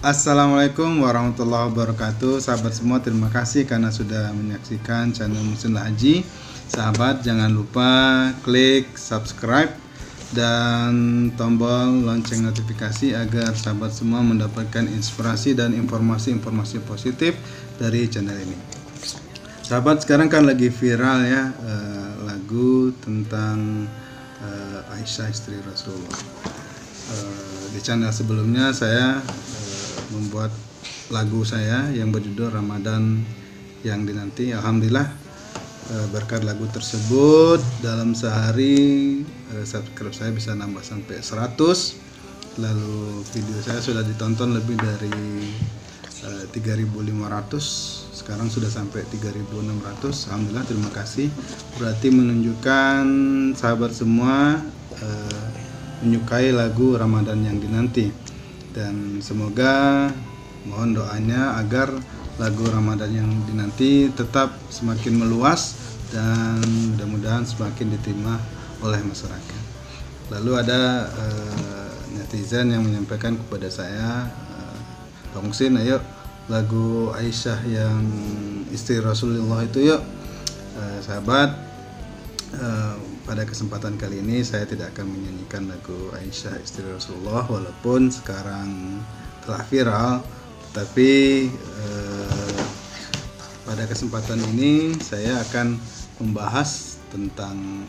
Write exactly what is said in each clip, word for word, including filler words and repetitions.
Assalamualaikum warahmatullahi wabarakatuh. Sahabat semua, terima kasih karena sudah menyaksikan channel Muslim Haji. Sahabat, jangan lupa klik subscribe dan tombol lonceng notifikasi agar sahabat semua mendapatkan inspirasi dan informasi-informasi positif dari channel ini. Sahabat, sekarang kan lagi viral ya eh, lagu tentang eh, Aisyah istri Rasulullah. Eh, di channel sebelumnya saya membuat lagu saya yang berjudul Ramadan yang dinanti. Alhamdulillah berkat lagu tersebut dalam sehari subscribe saya bisa nambah sampai seratus, lalu video saya sudah ditonton lebih dari tiga ribu lima ratus, sekarang sudah sampai tiga ribu enam ratus. Alhamdulillah, terima kasih, berarti menunjukkan sahabat semua eh, menyukai lagu Ramadan yang dinanti. Dan semoga mohon doanya agar lagu Ramadan yang dinanti tetap semakin meluas dan mudah-mudahan semakin diterima oleh masyarakat. Lalu ada uh, netizen yang menyampaikan kepada saya, uh, Bang Husin, ayo lagu Aisyah yang istri Rasulullah itu yuk. Uh, sahabat, uh, pada kesempatan kali ini saya tidak akan menyanyikan lagu Aisyah istri Rasulullah walaupun sekarang telah viral, tapi eh, pada kesempatan ini saya akan membahas tentang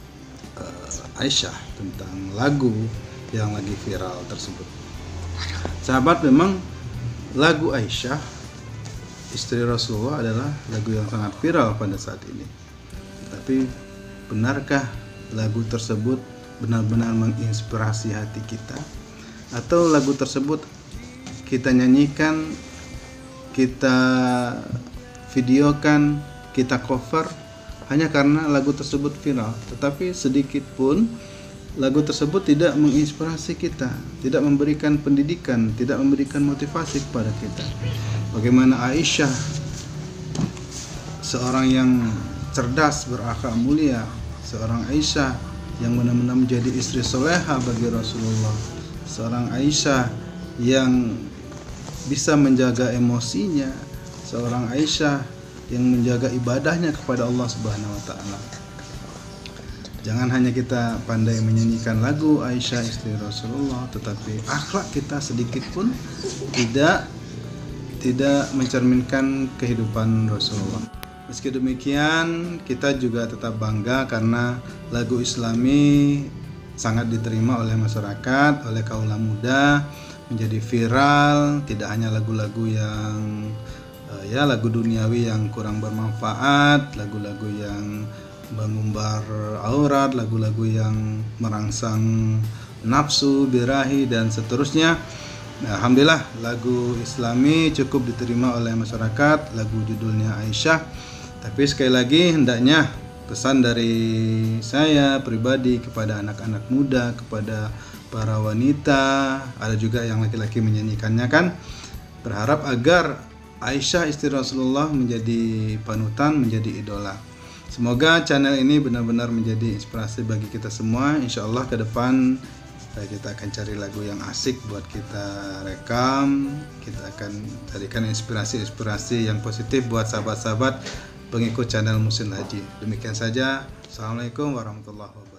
eh, Aisyah, tentang lagu yang lagi viral tersebut. Sahabat, memang lagu Aisyah istri Rasulullah adalah lagu yang sangat viral pada saat ini. Tapi benarkah lagu tersebut benar-benar menginspirasi hati kita? Atau lagu tersebut kita nyanyikan, kita videokan, kita cover hanya karena lagu tersebut viral, tetapi sedikit pun lagu tersebut tidak menginspirasi kita, tidak memberikan pendidikan, tidak memberikan motivasi kepada kita. Bagaimana Aisyah, seorang yang cerdas, berakhlak mulia, seorang Aisyah yang benar-benar menjadi istri soleha bagi Rasulullah, seorang Aisyah yang bisa menjaga emosinya, seorang Aisyah yang menjaga ibadahnya kepada Allah Subhanahu wa taala. Jangan hanya kita pandai menyanyikan lagu Aisyah istri Rasulullah, tetapi akhlak kita sedikit pun tidak tidak mencerminkan kehidupan Rasulullah. Meski demikian, kita juga tetap bangga karena lagu Islami sangat diterima oleh masyarakat, oleh kaum muda, menjadi viral. Tidak hanya lagu-lagu yang uh, ya lagu duniawi yang kurang bermanfaat, lagu-lagu yang mengumbar aurat, lagu-lagu yang merangsang nafsu, birahi dan seterusnya. Nah, alhamdulillah lagu Islami cukup diterima oleh masyarakat, lagu judulnya Aisyah. Tapi sekali lagi, hendaknya pesan dari saya pribadi kepada anak-anak muda, kepada para wanita, ada juga yang laki-laki menyanyikannya kan, berharap agar Aisyah istri Rasulullah menjadi panutan, menjadi idola. Semoga channel ini benar-benar menjadi inspirasi bagi kita semua. Insya Allah ke depan kita akan cari lagu yang asik buat kita rekam. Kita akan carikan inspirasi-inspirasi yang positif buat sahabat-sahabat pengikut channel Muslim Haji. Demikian saja. Assalamualaikum warahmatullahi wabarakatuh.